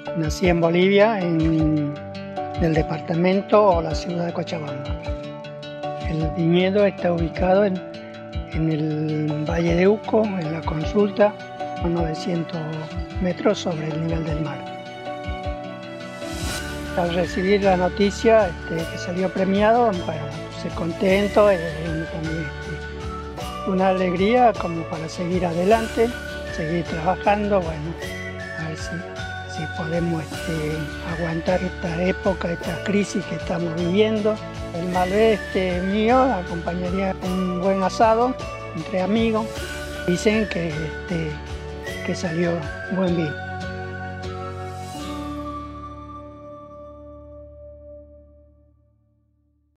Nací en Bolivia, en el departamento o la ciudad de Cochabamba. El viñedo está ubicado en el Valle de Uco, en la Consulta, a 900 metros sobre el nivel del mar. Al recibir la noticia que salió premiado, bueno, estoy contento, también una alegría como para seguir adelante, seguir trabajando, bueno, a ver si podemos aguantar esta época, esta crisis que estamos viviendo. El Malbec mío acompañaría un buen asado entre amigos. Dicen que salió buen vino.